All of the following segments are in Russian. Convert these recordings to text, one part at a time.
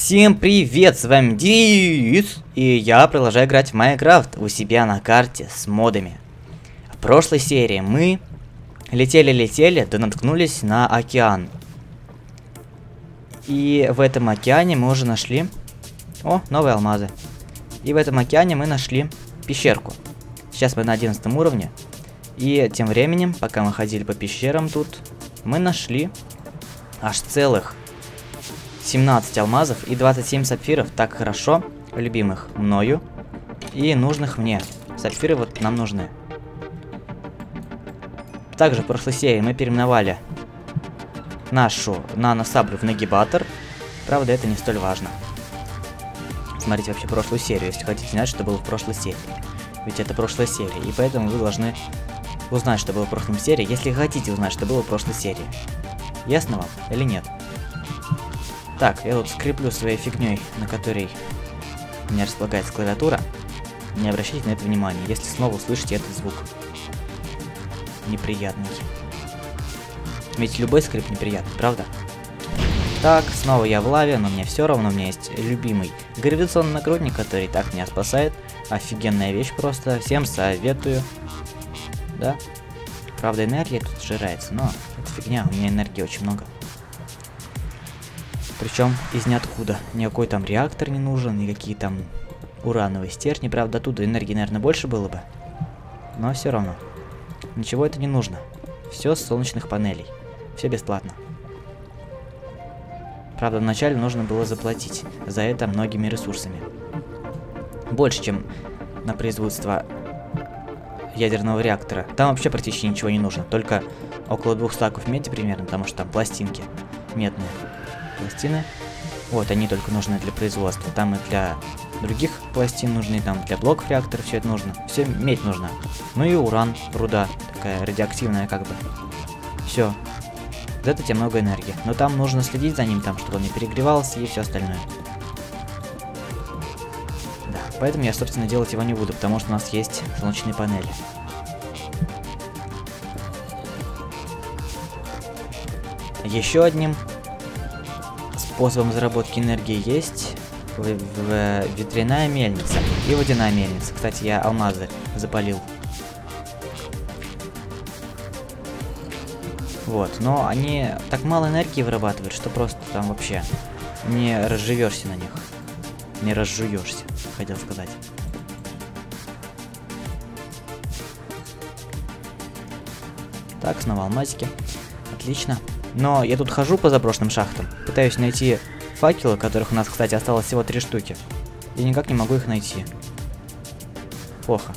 Всем привет, с вами Дис, и я продолжаю играть в Майнкрафт у себя на карте с модами. В прошлой серии мы летели, да наткнулись на океан. И в этом океане мы уже нашли... О, новые алмазы. И в этом океане мы нашли пещерку. Сейчас мы на 11 уровне. И тем временем, пока мы ходили по пещерам тут, мы нашли аж целых 17 алмазов и 27 сапфиров, так хорошо, любимых мною и нужных мне. Сапфиры вот нам нужны. Также в прошлой серии мы переименовали нашу нано-саблю в нагибатор. Правда, это не столь важно. Смотрите вообще прошлую серию, если хотите знать, что было в прошлой серии. Ведь это прошлая серия, и поэтому вы должны узнать, что было в прошлой серии, если хотите узнать, что было в прошлой серии. Ясно вам или нет? Так, я тут скреплю своей фигней, на которой у меня располагается клавиатура. Не обращайте на это внимания, если снова услышите этот звук. Неприятный. Ведь любой скрип неприятный, правда? Так, снова я в лаве, но мне все равно, у меня есть любимый гравитационный нагрудник, который так меня спасает. Офигенная вещь просто, всем советую. Да? Правда, энергия тут сжирается, но это фигня, у меня энергии очень много. Причем из ниоткуда. Никакой там реактор не нужен, никакие там урановые стержни. Правда, оттуда энергии, наверное, больше было бы. Но все равно. Ничего это не нужно. Все с солнечных панелей. Все бесплатно. Правда, вначале нужно было заплатить за это многими ресурсами. Больше, чем на производство ядерного реактора. Там вообще практически ничего не нужно. Только около 2 стаков меди примерно, потому что там пластинки медные. Пластины. Вот, они только нужны для производства. Там и для других пластин нужны, там для блоков реактора все это нужно. Все медь нужна. Ну и уран, руда, такая радиоактивная как бы. Все. Вот это тебе много энергии. Но там нужно следить за ним, там, чтобы он не перегревался и все остальное. Да, поэтому я, собственно, делать его не буду, потому что у нас есть солнечные панели. Еще одним способом заработки энергии есть ветряная мельница и водяная мельница. Кстати, я алмазы запалил. Вот, но они так мало энергии вырабатывают, что просто там вообще не разживешься на них. Не разжуешься, хотел сказать. Так, снова алмазики. Отлично. Но я тут хожу по заброшенным шахтам, пытаюсь найти факелы, которых у нас, кстати, осталось всего 3 штуки. И никак не могу их найти. Плохо.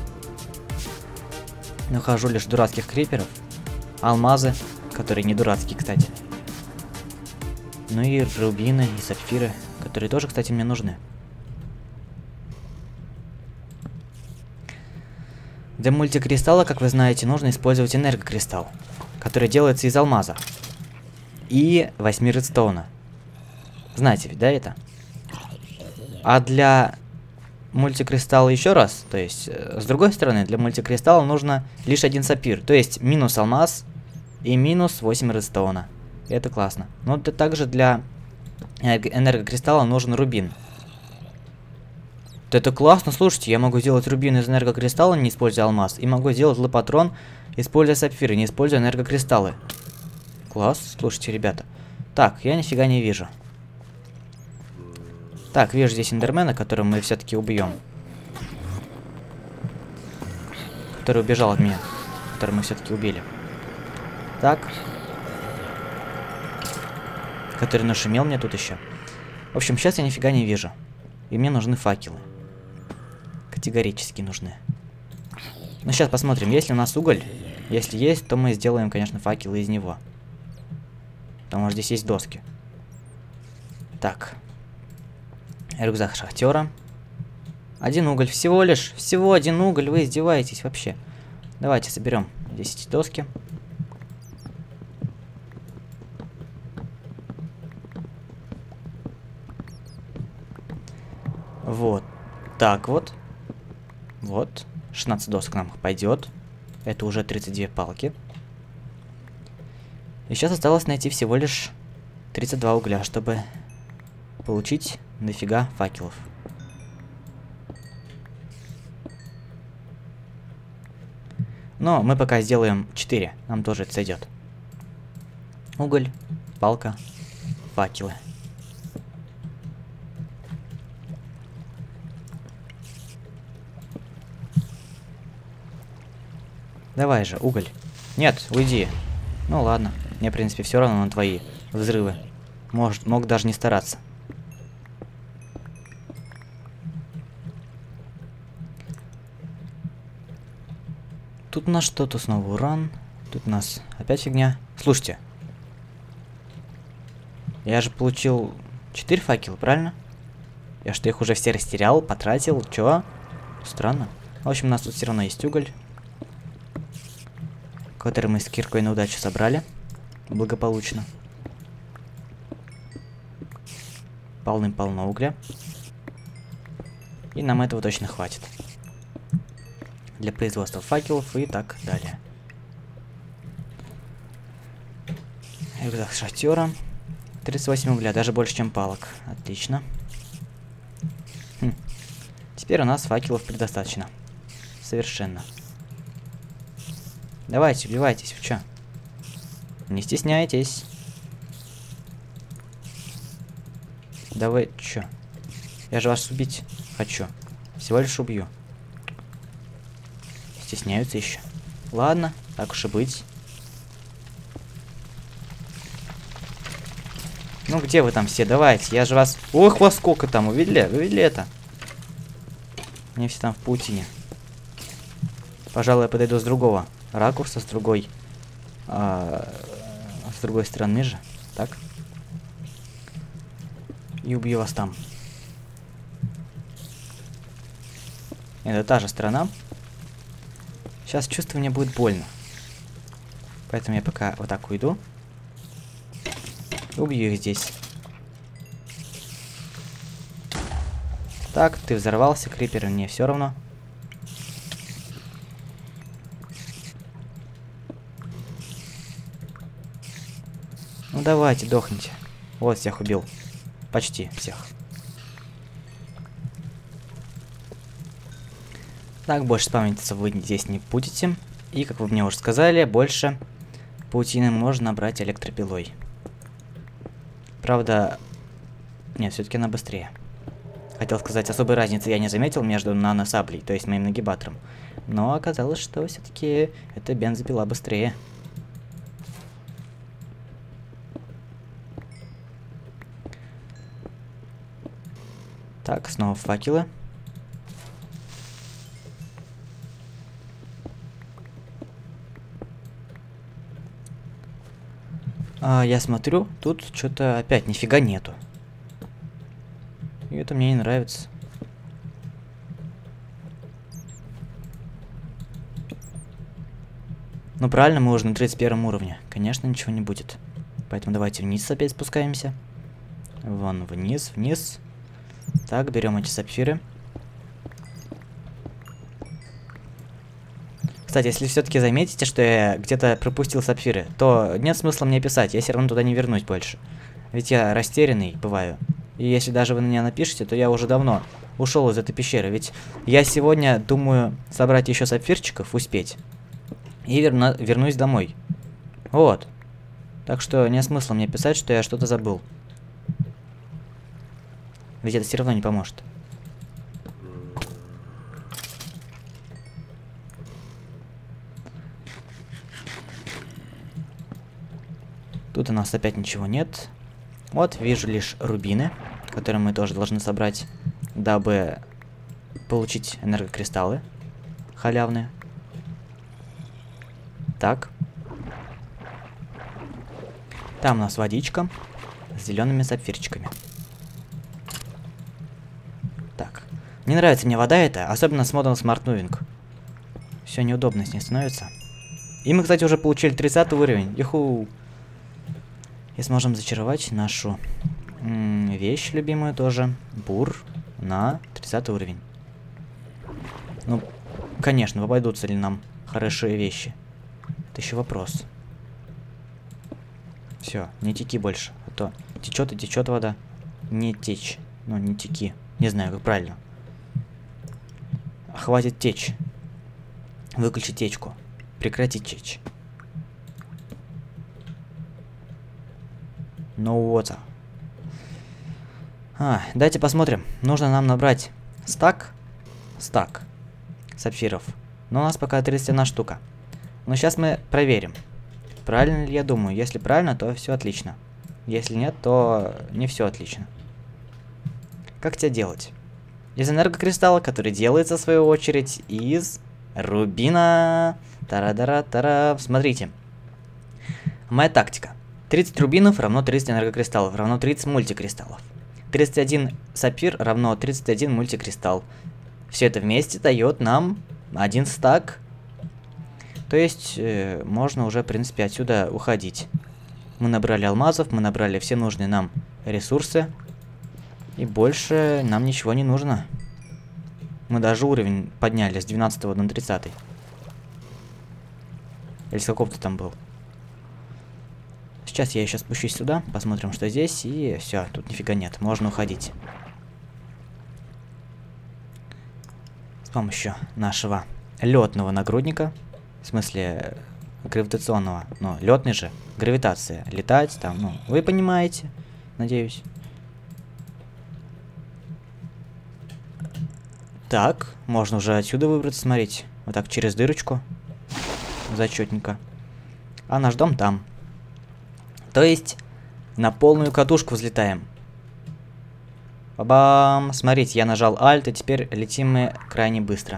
Нахожу лишь дурацких криперов, алмазы, которые не дурацкие, кстати. Ну и рубины, и сапфиры, которые тоже, кстати, мне нужны. Для мультикристалла, как вы знаете, нужно использовать энергокристалл, который делается из алмаза и 8 редстоуна. Знаете ведь, да, это? А для мультикристалла еще раз, то есть, с другой стороны, для мультикристалла нужно лишь 1 сапфир, то есть минус алмаз и минус 8 редстоуна. Это классно. Но также для энергокристалла нужен рубин. Это классно, слушайте, я могу сделать рубин из энергокристалла, не используя алмаз, и могу сделать лопатрон, используя сапфиры, не используя энергокристаллы. Класс, слушайте, ребята. Так, я нифига не вижу. Так, вижу здесь эндермена, которого мы все-таки убьем. Который убежал от меня. Которого мы все-таки убили. Так. Который нашумел мне тут еще. В общем, сейчас я нифига не вижу. И мне нужны факелы. Категорически нужны. Ну, сейчас посмотрим, есть ли у нас уголь. Если есть, то мы сделаем, конечно, факелы из него. Потому что здесь есть доски. Так. Рюкзак шахтера. 1 уголь. Всего 1 уголь. Вы издеваетесь вообще. Давайте соберем здесь эти доски. Вот. Так вот. Вот. 16 досок нам пойдет. Это уже 32 палки. И сейчас осталось найти всего лишь 32 угля, чтобы получить дофига факелов. Но мы пока сделаем 4, нам тоже это сойдет. Уголь, палка, факелы. Давай же, уголь. Нет, уйди. Ну ладно, мне, в принципе, все равно на твои взрывы. Мог даже не стараться. Тут у нас что-то снова уран. Тут у нас опять фигня. Слушайте. Я же получил 4 факела, правильно? Я что, их уже все растерял, потратил? Чего? Странно. В общем, у нас тут все равно есть уголь, который мы с киркой на удачу собрали. Благополучно. Полным-полно угля. И нам этого точно хватит. Для производства факелов и так далее. Рюкзак шахтера. 38 угля, даже больше, чем палок. Отлично. Теперь у нас факелов предостаточно. Совершенно. Давайте, убивайтесь, вы чё? Не стесняйтесь. Да вы чё? Я же вас убить хочу. Всего лишь убью. Стесняются еще. Ладно, так уж и быть. Ну где вы там все? Давайте, я же вас... Ох, вас сколько там, увидели? Вы видели это? Они все там в паутине. Пожалуй, я подойду с другого ракурса, с другой стороны же. Так. И убью вас там. Это та же сторона. Сейчас чувствую, мне будет больно. Поэтому я пока вот так уйду. Убью их здесь. Так, ты взорвался, крипер, мне все равно. Ну давайте, дохните. Вот, всех убил. Почти всех. Так, больше спавниться вы здесь не будете. И, как вы мне уже сказали, больше паутины можно набрать электропилой. Правда, нет, все-таки она быстрее. Хотел сказать, особой разницы я не заметил между наносаблей, то есть моим нагибатором. Но оказалось, что все-таки эта бензопила быстрее. Так, снова факелы. Я смотрю, тут что-то опять нифига нету. И это мне не нравится. Ну правильно, мы уже на 31 уровне. Конечно, ничего не будет. Поэтому давайте вниз опять спускаемся. Вон, вниз, вниз. Так, берем эти сапфиры. Кстати, если все-таки заметите, что я где-то пропустил сапфиры, то нет смысла мне писать, я все равно туда не вернусь больше. Ведь я растерянный бываю. И если даже вы на меня напишете, то я уже давно ушел из этой пещеры. Ведь я сегодня думаю собрать еще сапфирчиков, успеть. И вернусь домой. Вот. Так что нет смысла мне писать, что я что-то забыл. Ведь это все равно не поможет. Тут у нас опять ничего нет. Вот, вижу лишь рубины, которые мы тоже должны собрать, дабы получить энергокристаллы халявные. Так. Там у нас водичка с зелеными сапфирчиками. Так. Не нравится мне вода эта, особенно с модом Smart Moving. Все неудобно с ней становится. И мы, кстати, уже получили 30 уровень. Юху! И сможем зачаровать нашу вещь любимую тоже. Бур на 30 уровень. Ну, конечно, попадутся ли нам хорошие вещи. Это еще вопрос. Все, не теки больше. А то течет и течет вода. Не течь. Ну, не теки. Не знаю, как правильно. Хватит течь. Выключи течку. Прекрати течь. No water. Давайте посмотрим. Нужно нам набрать стак сапфиров. Но у нас пока 31 штука. Но сейчас мы проверим. Правильно ли я думаю? Если правильно, то все отлично. Если нет, то не все отлично. Как тебя делать? Из энергокристалла, который делается, в свою очередь, из рубина. Тара-дара-тара. Смотрите. Моя тактика. 30 рубинов равно 30 энергокристаллов, равно 30 мультикристаллов. 31 сапфир равно 31 мультикристалл. Все это вместе дает нам один стак. То есть, можно уже, в принципе, отсюда уходить. Мы набрали алмазов, мы набрали все нужные нам ресурсы. И больше нам ничего не нужно. Мы даже уровень подняли с 12 на 30. Или с какого-то там был. Сейчас я еще спущусь сюда, посмотрим, что здесь, и все, тут нифига нет, можно уходить. С помощью нашего летного нагрудника, в смысле гравитационного, ну, летный же, гравитация, летать там, ну, вы понимаете, надеюсь. Так, можно уже отсюда выбраться, смотрите, вот так через дырочку, зачетненько. А наш дом там. То есть, на полную катушку взлетаем. Ба-бам! Смотрите, я нажал Alt, и теперь летим мы крайне быстро.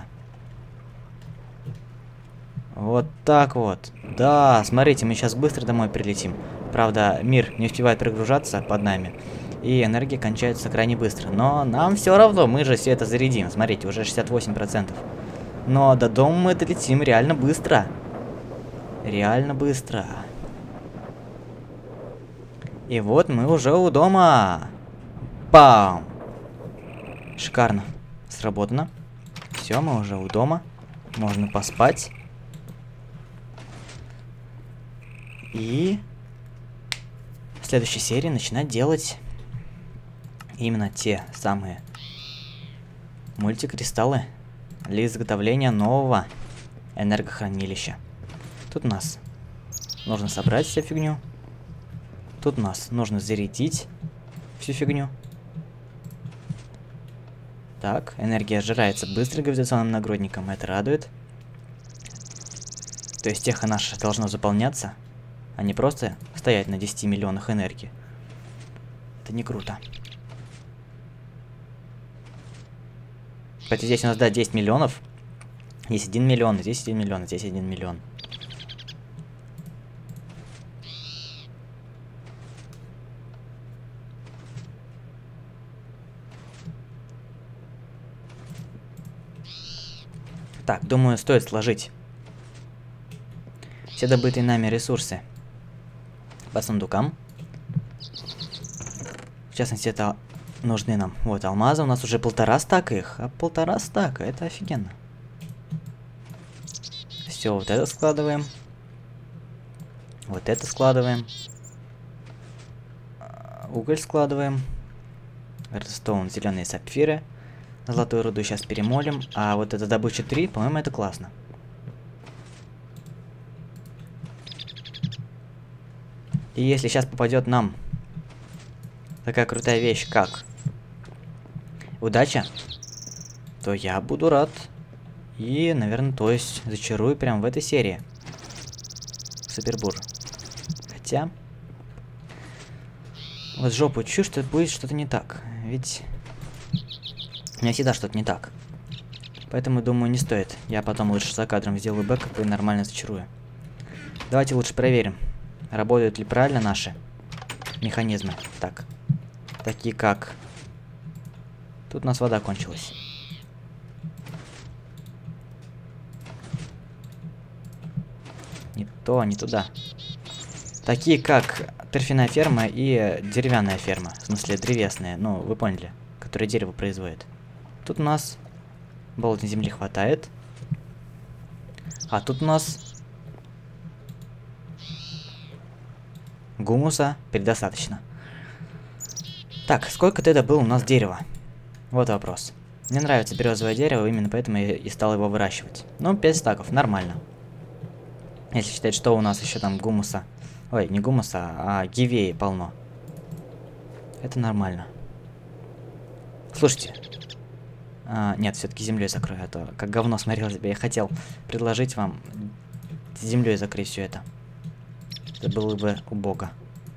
Вот так вот. Да, смотрите, мы сейчас быстро домой прилетим. Правда, мир не успевает прогружаться под нами. И энергия кончается крайне быстро. Но нам все равно, мы же все это зарядим. Смотрите, уже 68%. Но до дома мы долетим реально быстро. Реально быстро. И вот мы уже у дома. Пам! Шикарно. Сработано. Все, мы уже у дома. Можно поспать. И в следующей серии начинать делать именно те самые мультикристаллы для изготовления нового энергохранилища. Тут у нас нужно собрать всю фигню. Тут у нас нужно зарядить всю фигню. Так, энергия сжирается быстро гравитационным нагрудником, это радует. То есть техо наше должно заполняться, а не просто стоять на 10 миллионах энергии. Это не круто. Кстати, здесь у нас, да, 10 миллионов. Здесь 1 миллион, здесь 1 миллион, здесь 1 миллион. Так, думаю, стоит сложить все добытые нами ресурсы по сундукам. В частности, это нужны нам. Вот, алмазы. У нас уже 1,5 стака их. А 1,5 стака, это офигенно. Все, вот это складываем. Вот это складываем. Уголь складываем. Редстоун, зеленые сапфиры. Золотую руду сейчас перемолим. А вот это добыча 3, по-моему, это классно. И если сейчас попадет нам такая крутая вещь, как удача, то я буду рад. И, наверное, то есть зачарую прям в этой серии. Супербур. Хотя... Вот жопу чую, что будет что-то не так. Ведь... У меня всегда что-то не так. Поэтому, думаю, не стоит. Я потом лучше за кадром сделаю бэкап и нормально зачарую. Давайте лучше проверим, работают ли правильно наши механизмы. Так. Такие как... Тут у нас вода кончилась. Не то, не туда. Такие как торфяная ферма и деревянная ферма. В смысле, древесная. Ну, вы поняли. Которая дерево производит. Тут у нас болотной земли хватает. А тут у нас гумуса предостаточно. Так, сколько ты добыл у нас дерева? Вот вопрос. Мне нравится березовое дерево, именно поэтому я и стал его выращивать. Ну, 5 стаков, нормально. Если считать, что у нас еще там гумуса. Ой, не гумуса, а гивеи полно. Это нормально. Слушайте. Нет, все-таки землей закрою, а то как говно смотрел себе. Я хотел предложить вам землей закрыть все это. Это было бы убого.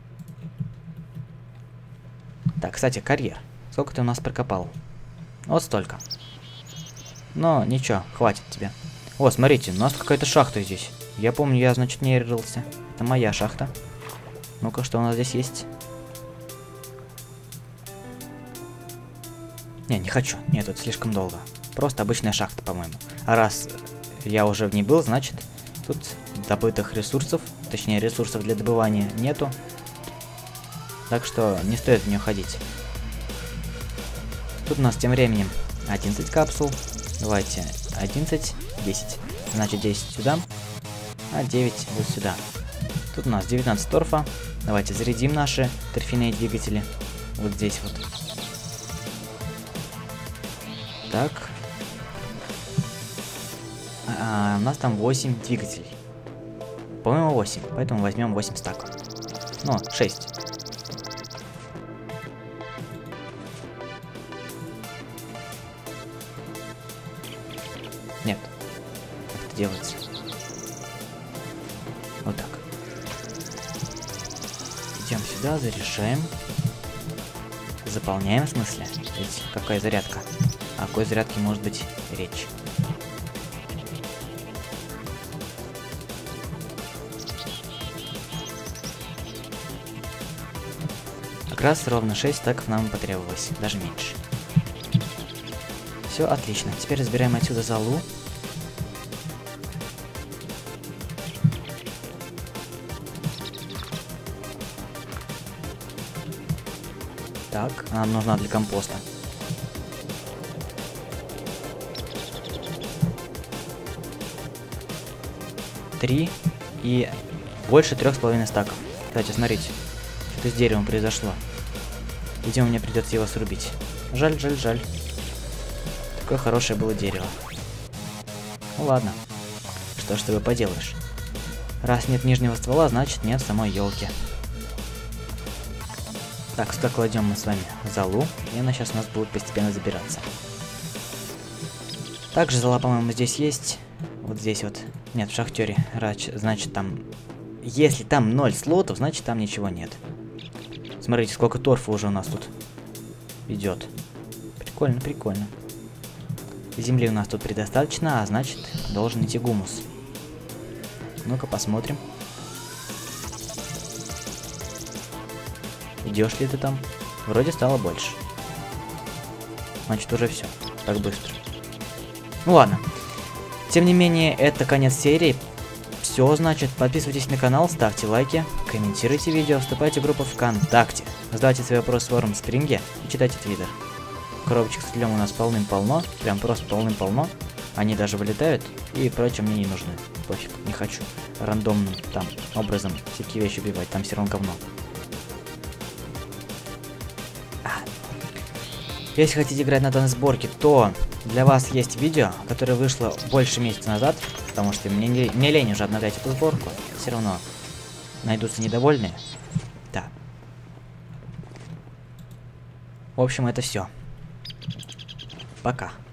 Так, кстати, карьер. Сколько ты у нас прокопал? Вот столько. Но ничего, хватит тебе. О, смотрите, у нас какая-то шахта здесь. Я помню, я, значит, не рылся. Это моя шахта. Ну-ка, что у нас здесь есть? Не хочу. Нет, тут слишком долго. Просто обычная шахта, по-моему. А раз я уже в ней был, значит, тут добытых ресурсов, точнее, ресурсов для добывания нету. Так что не стоит в нее ходить. Тут у нас тем временем 11 капсул. Давайте 11, 10. Значит, 10 сюда, а 9 вот сюда. Тут у нас 19 торфа. Давайте зарядим наши торфяные двигатели. Вот здесь вот. Так. У нас там 8 двигателей. По-моему, 8. Поэтому возьмем 8 стаков. Ну, 6. Нет. Как это делается? Вот так. Идем сюда, заряжаем. Заполняем, в смысле? Ведь какая зарядка? О какой зарядке может быть речь? Как раз ровно 6 стаков нам потребовалось, даже меньше. Все отлично. Теперь разбираем отсюда золу. Так, она нужна для компоста. Три и больше 3,5 стаков. Кстати, смотрите, что-то с деревом произошло. Видимо, мне придется его срубить. Жаль, жаль, жаль. Такое хорошее было дерево. Ну ладно. Что ж ты поделаешь. Раз нет нижнего ствола, значит нет самой елки. Так, сюда кладем мы с вами золу, и она сейчас у нас будет постепенно забираться. Также зола, по-моему, здесь есть. Вот здесь вот. Нет, в шахтере. Значит, там... Если там 0 слотов, значит, там ничего нет. Смотрите, сколько торфа уже у нас тут идет. Прикольно, прикольно. Земли у нас тут предостаточно, а значит, должен идти гумус. Ну-ка, посмотрим. Идешь ли ты там? Вроде стало больше. Значит, уже все. Так быстро. Ну ладно. Тем не менее, это конец серии. Все, значит, подписывайтесь на канал, ставьте лайки, комментируйте видео, вступайте в группу ВКонтакте, задавайте свои вопросы в форум Спринге и читайте Твиттер. Коробочек с углем у нас полным-полно, прям просто полным-полно. Они даже вылетают, и прочее мне не нужны. Пофиг, не хочу рандомным там образом всякие вещи убивать, там все равно говно. Если хотите играть на данной сборке, то для вас есть видео, которое вышло больше месяца назад, потому что мне лень уже обновлять эту сборку. Все равно найдутся недовольные. Да. В общем, это все. Пока.